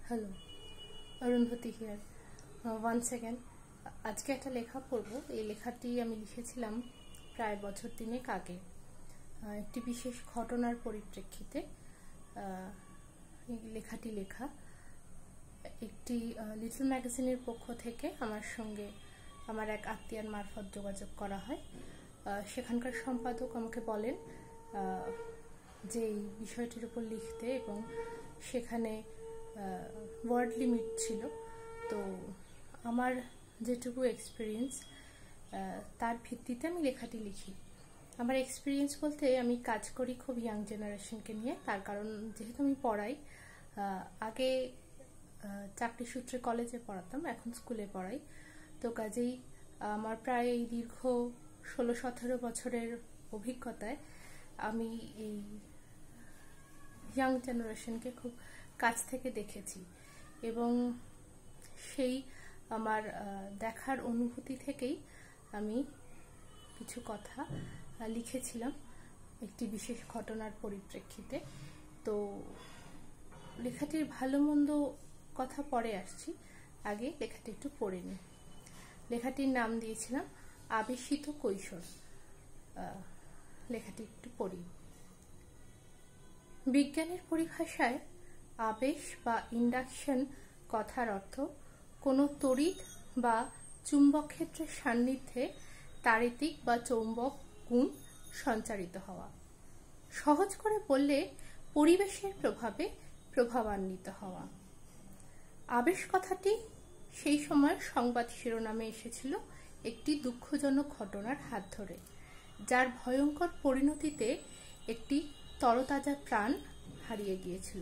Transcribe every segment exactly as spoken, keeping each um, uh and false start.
Hello, Arundhati here. One second. আজকে একটা লেখা পড়ব। এই লেখাটি আমি লিখেছিলাম প্রায় বছর তিনেক আগে, একটি বিশেষ ঘটনার পরিপ্রেক্ষিতে এই লেখাটি লেখা। একটি লিটল ম্যাগাজিনের পক্ষ থেকে আমার সঙ্গে আমার এক আত্মীয়ার মারফত যোগাযোগ করা হয়। সেখানকার সম্পাদক আমাকে বলেন যে এই বিষয়টির উপর লিখতে, এবং সেখানে ওয়ার্ড লিমিট ছিল। তো আমার যেটুকু এক্সপিরিয়েন্স তার ভিত্তিতে আমি লেখাটি লিখি। আমার এক্সপিরিয়েন্স বলতে আমি কাজ করি খুব ইয়াং জেনারেশনকে নিয়ে, তার কারণ যেহেতু আমি পড়াই, আগে চাকরি সূত্রে কলেজে পড়াতাম, এখন স্কুলে পড়াই। তো কাজেই আমার প্রায় এই দীর্ঘ ষোলো সতেরো বছরের অভিজ্ঞতায় আমি এই ইয়াং জেনারেশনকে খুব কাছ থেকে দেখেছি, এবং সেই আমার দেখার অনুভূতি থেকেই আমি কিছু কথা লিখেছিলাম একটি বিশেষ ঘটনার পরিপ্রেক্ষিতে। তো লেখাটির ভালো মন্দ কথা পরে আসছি, আগে লেখাটি একটু পড়ে নিই। লেখাটির নাম দিয়েছিলাম আবেশিত কৈশোর। লেখাটি একটু পড়ি। বিজ্ঞানের পরিভাষায় আবেশ বা ইন্ডাকশন কথার অর্থ কোনো তড়িৎ বা চুম্বক ক্ষেত্রের সান্নিধ্যে তাড়িতিক বা চৌম্বক গুণ সঞ্চারিত হওয়া। সহজ করে বললে পরিবেশের প্রভাবে প্রভাবান্বিত হওয়া। আবেশ কথাটি সেই সময় সংবাদ শিরোনামে এসেছিল একটি দুঃখজনক ঘটনার হাত ধরে, যার ভয়ঙ্কর পরিণতিতে একটি তরতাজা প্রাণ হারিয়ে গিয়েছিল।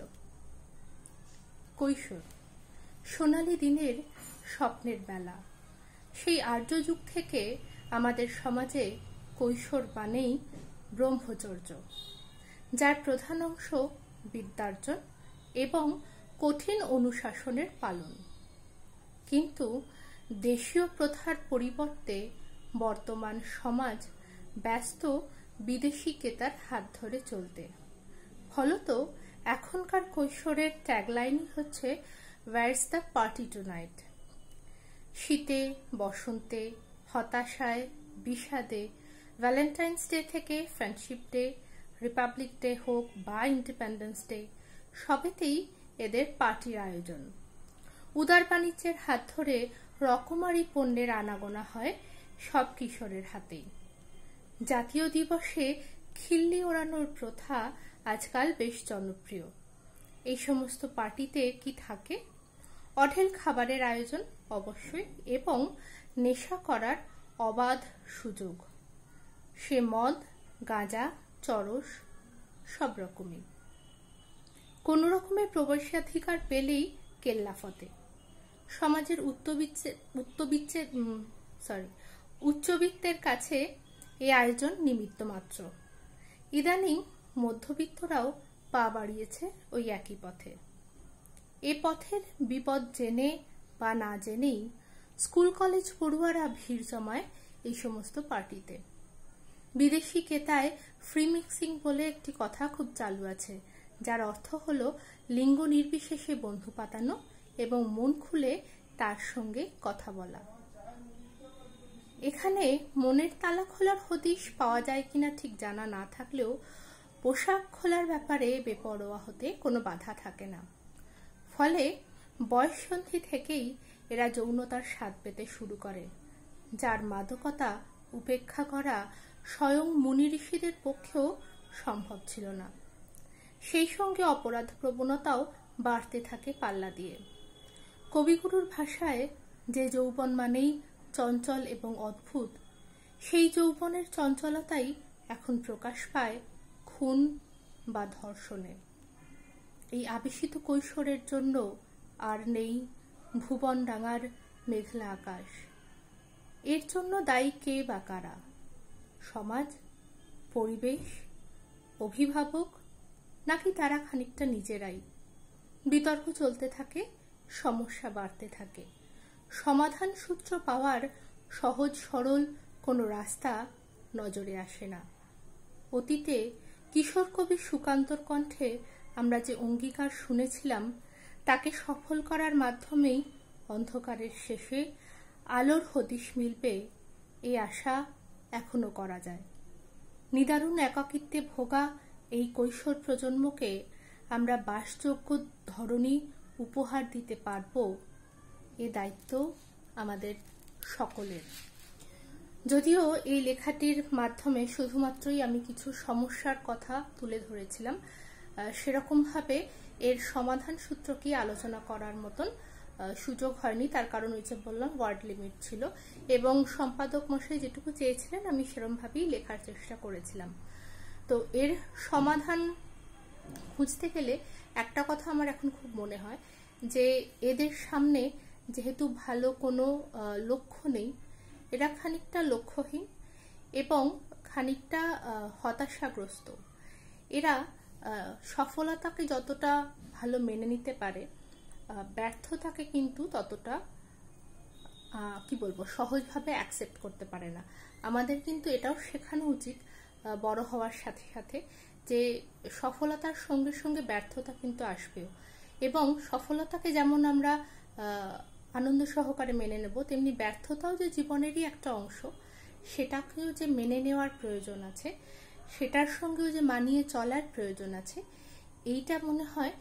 কৈশোর, সোনালী দিনের স্বপ্নের বেলা। সেই আর্য যুগ থেকে আমাদের সমাজে কৈশোর মানেই ব্রহ্মচর্য, যার প্রধান অংশ বিদ্যার্জন এবং কঠিন অনুশাসনের পালন। কিন্তু দেশীয় প্রথার পরিবর্তে বর্তমান সমাজ ব্যস্ত বিদেশি কেতার হাত ধরে চলতে। ফলত এখনকার কৈশোরের ট্যাগলাইনই হচ্ছে ওয়্যারস দ্য পার্টি টুনাইট। শীতে, বসন্তে, হতাশায়, বিষাদে, ভ্যালেন্টাইন্স ডে থেকে ফ্রেন্ডশিপ ডে, রিপাবলিক ডে হোক বা ইন্ডিপেন্ডেন্স ডে, সবেতেই এদের পার্টির আয়োজন। উদার বাণিজ্যের হাত ধরে রকমারি পণ্যের আনাগোনা হয় সব কিশোরের হাতেই। জাতীয় দিবসে খিল্লি ওড়ানোর প্রথা আজকাল বেশ জনপ্রিয়। এই সমস্ত পার্টিতে কি থাকে? অঢেল খাবারের আয়োজন অবশ্যই, এবং নেশা করার অবাধ সুযোগ। সে মদ, গাঁজা, চরস, সব রকমই। কোনো রকমের প্রবেশাধিকার পেলেই কেল্লাফতে। সমাজের উচ্চবিত্তের সরি উচ্চবিত্তের কাছে এই আয়োজন নিমিত্ত মাত্র। ইদানিং মধ্যবিত্তরাও পা বাড়িয়েছে ওই একই পথে। এ পথের বিপদ জেনে বা না জেনেই স্কুল কলেজ পড়ুয়ারা ভিড় জমায় এই সমস্ত পার্টিতে। বিদেশি কেতায় ফ্রি মিক্সিং বলে একটি কথা খুব চালু আছে, যার অর্থ হলো লিঙ্গ নির্বিশেষে বন্ধু পাতানো এবং মন খুলে তার সঙ্গে কথা বলা। এখানে মনের তালা খোলার হদিশ পাওয়া যায় কিনা ঠিক জানা না থাকলেও পোশাক খোলার ব্যাপারে বেপরোয়া হতে কোনো বাধা থাকে না। ফলে বয়ঃসন্ধি থেকেই এরা যৌনতার স্বাদ পেতে শুরু করে, যার মাদকতা উপেক্ষা করা স্বয়ং মুনি ঋষিদের পক্ষেও সম্ভব ছিল না। সেই সঙ্গে অপরাধ প্রবণতাও বাড়তে থাকে পাল্লা দিয়ে। কবিগুরুর ভাষায় যে যৌবন মানেই চঞ্চল এবং অদ্ভুত, সেই যৌবনের চঞ্চলতাই এখন প্রকাশ পায় খুন বা ধর্ষণে। এই আবেশিত কৈশোরের জন্য আর নেই ভুবন ডাঙার মেঘলা আকাশ। এর জন্য দায়ী কে বা কারা? সমাজ, পরিবেশ, অভিভাবক, নাকি তারা খানিকটা নিজেরাই? বিতর্ক চলতে থাকে, সমস্যা বাড়তে থাকে। সমাধান সূত্র পাওয়ার সহজ সরল কোনো রাস্তা নজরে আসে না। অতীতে কিশোর কবি সুকান্তর কণ্ঠে আমরা যে অঙ্গীকার শুনেছিলাম, তাকে সফল করার মাধ্যমেই অন্ধকারের শেষে আলোর হদিশ মিলবে এই আশা এখনো করা যায়। নিদারুণ একাকিত্বে ভোগা এই কৈশোর প্রজন্মকে আমরা বাসযোগ্য ধরনী উপহার দিতে পারব, এ দায়িত্ব আমাদের সকলের। যদিও এই লেখাটির মাধ্যমে শুধুমাত্রই আমি কিছু সমস্যার কথা তুলে ধরেছিলাম, সেরকমভাবে এর সমাধান সূত্র কি আলোচনা করার মতন সুযোগ হয়নি। তার কারণ ওই যে বললাম, ওয়ার্ড লিমিট ছিল এবং সম্পাদক মশাই যেটুকু চেয়েছিলেন আমি সেরকমভাবেই লেখার চেষ্টা করেছিলাম। তো এর সমাধান খুঁজতে গেলে একটা কথা আমার এখন খুব মনে হয় যে এদের সামনে যেহেতু ভালো কোনো লক্ষ্য নেই, এরা খানিকটা লক্ষ্যহীন এবং খানিকটা হতাশাগ্রস্ত। এরা সফলতাকে যতটা ভালো মেনে নিতে পারে, ব্যর্থতাকে কিন্তু ততটা কি বলবো সহজভাবে অ্যাকসেপ্ট করতে পারে না। আমাদের কিন্তু এটাও শেখানো উচিত বড় হওয়ার সাথে সাথে যে সফলতার সঙ্গে সঙ্গে ব্যর্থতা কিন্তু আসবেও, এবং সফলতাকে যেমন আমরা আনন্দ সহকারে মেনে নেব, তেমনি ব্যর্থতাও যে জীবনেরই একটা অংশ, সেটাকেও যে মেনে নেওয়ার প্রয়োজন আছে, সেটার সঙ্গেও যে মানিয়ে চলার প্রয়োজন আছে, এইটা মনে হয়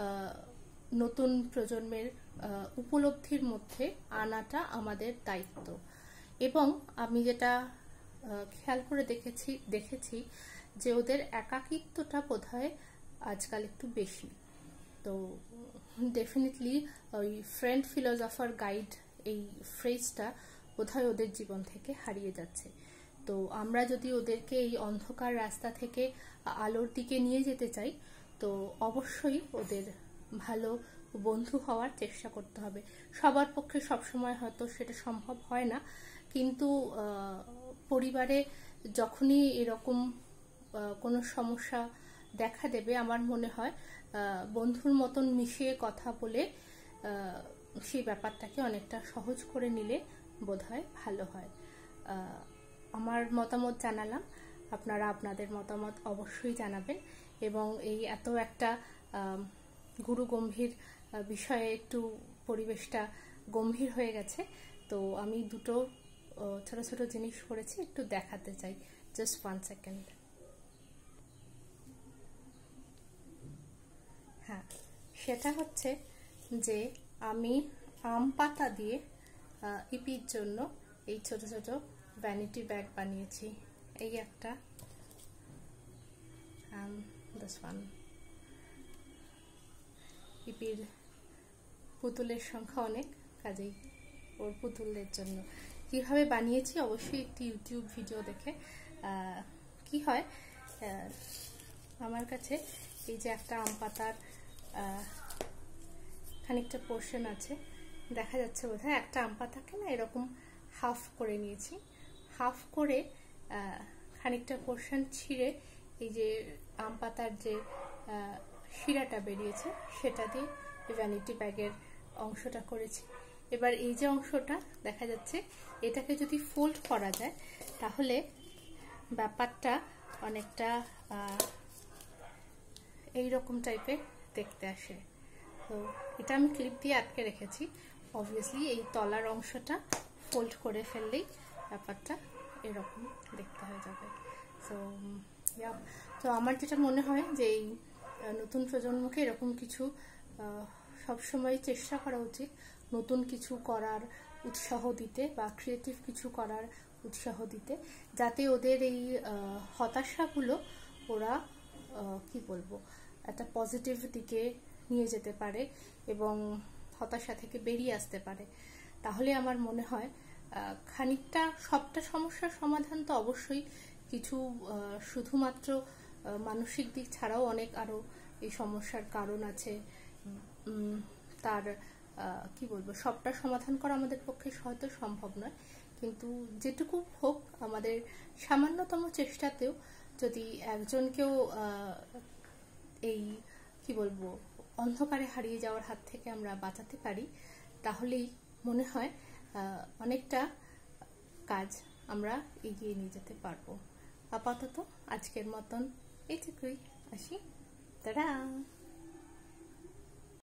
নতুন প্রজন্মের উপলব্ধির মধ্যে আনাটা আমাদের দায়িত্ব। এবং আমি যেটা খেয়াল করে দেখেছি দেখেছি যে ওদের একাকিত্বটা বোধহয় আজকাল একটু বেশি। তো ডেফিনেটলি ওই ফ্রেন্ড ফিলোসফার গাইড এই ফ্রেজটা বোধহয় ওদের জীবন থেকে হারিয়ে যাচ্ছে। তো আমরা যদি ওদেরকে এই অন্ধকার রাস্তা থেকে আলোর দিকে নিয়ে যেতে চাই, তো অবশ্যই ওদের ভালো বন্ধু হওয়ার চেষ্টা করতে হবে। সবার পক্ষে সবসময় হয়তো সেটা সম্ভব হয় না, কিন্তু পরিবারে যখনই এরকম কোনো সমস্যা দেখা দেবে, আমার মনে হয় বন্ধুর মতন মিশিয়ে কথা বলে সেই ব্যাপারটাকে অনেকটা সহজ করে নিলে বোধহয় ভালো হয়। আমার মতামত জানালাম, আপনারা আপনাদের মতামত অবশ্যই জানাবেন। এবং এই এত একটা গুরু গম্ভীর বিষয়ে একটু পরিবেশটা গম্ভীর হয়ে গেছে, তো আমি দুটো ছোট ছোট জিনিস করেছি, একটু দেখাতে চাই। Just one second. হ্যাঁ, সেটা হচ্ছে যে আমি আম পাতা দিয়ে ইপির জন্য এই ছোট ছোট ভ্যানিটি ব্যাগ বানিয়েছি। এই একটা, দিস ওয়ান। ইপির পুতুলের সংখ্যা অনেক, কাজেই ওর পুতুলের জন্য কিভাবে বানিয়েছি অবশ্যই একটি ইউটিউব ভিডিও দেখে। কি হয়, আমার কাছে এই যে একটা আম পাতার খানিকটা পোর্শন আছে, দেখা যাচ্ছে বোধহয় একটা আম পাতাকে না এরকম হাফ করে নিয়েছি। হাফ করে খানিকটা পোর্শন ছিঁড়ে এই যে আম পাতার যে শিরাটা বেরিয়েছে সেটা দিয়ে ভ্যানিটি ব্যাগের অংশটা করেছি। এবার এই যে অংশটা দেখা যাচ্ছে, এটাকে যদি ফোল্ড করা যায় তাহলে ব্যাপারটা অনেকটা এইরকম টাইপের দেখতে আসে। তো এটা আমি ক্লিপ দিয়ে আটকে রেখেছি। অবভিয়াসলি এই তলার অংশটা ফোল্ড করে ফেললেই ব্যাপারটা এরকম দেখতে হয়ে যাবে। সো তো আমার যেটা মনে হয় যে এই নতুন প্রজন্মকে এরকম কিছু সবসময় চেষ্টা করা উচিত, নতুন কিছু করার উৎসাহ দিতে বা ক্রিয়েটিভ কিছু করার উৎসাহ দিতে, যাতে ওদের এই হতাশাগুলো ওরা কি বলবো একটা পজিটিভ দিকে নিয়ে যেতে পারে এবং হতাশা থেকে বেরিয়ে আসতে পারে। তাহলে আমার মনে হয় খানিকটা, সবটা সমস্যার সমাধান তো অবশ্যই কিছু শুধুমাত্র মানসিক দিক ছাড়াও অনেক আরো এই সমস্যার কারণ আছে। তার কি বলবো সবটা সমাধান করা আমাদের পক্ষে হয়তো সম্ভব নয়, কিন্তু যেটুকু হোক আমাদের সামান্যতম চেষ্টাতেও যদি একজনকেও এই কি বলবো অন্ধকারে হারিয়ে যাওয়ার হাত থেকে আমরা বাঁচাতে পারি, তাহলেই মনে হয় অনেকটা কাজ আমরা এগিয়ে নিয়ে যেতে পারবো। আপাতত আজকের মতন এইটুকুই, আসি, টাটা।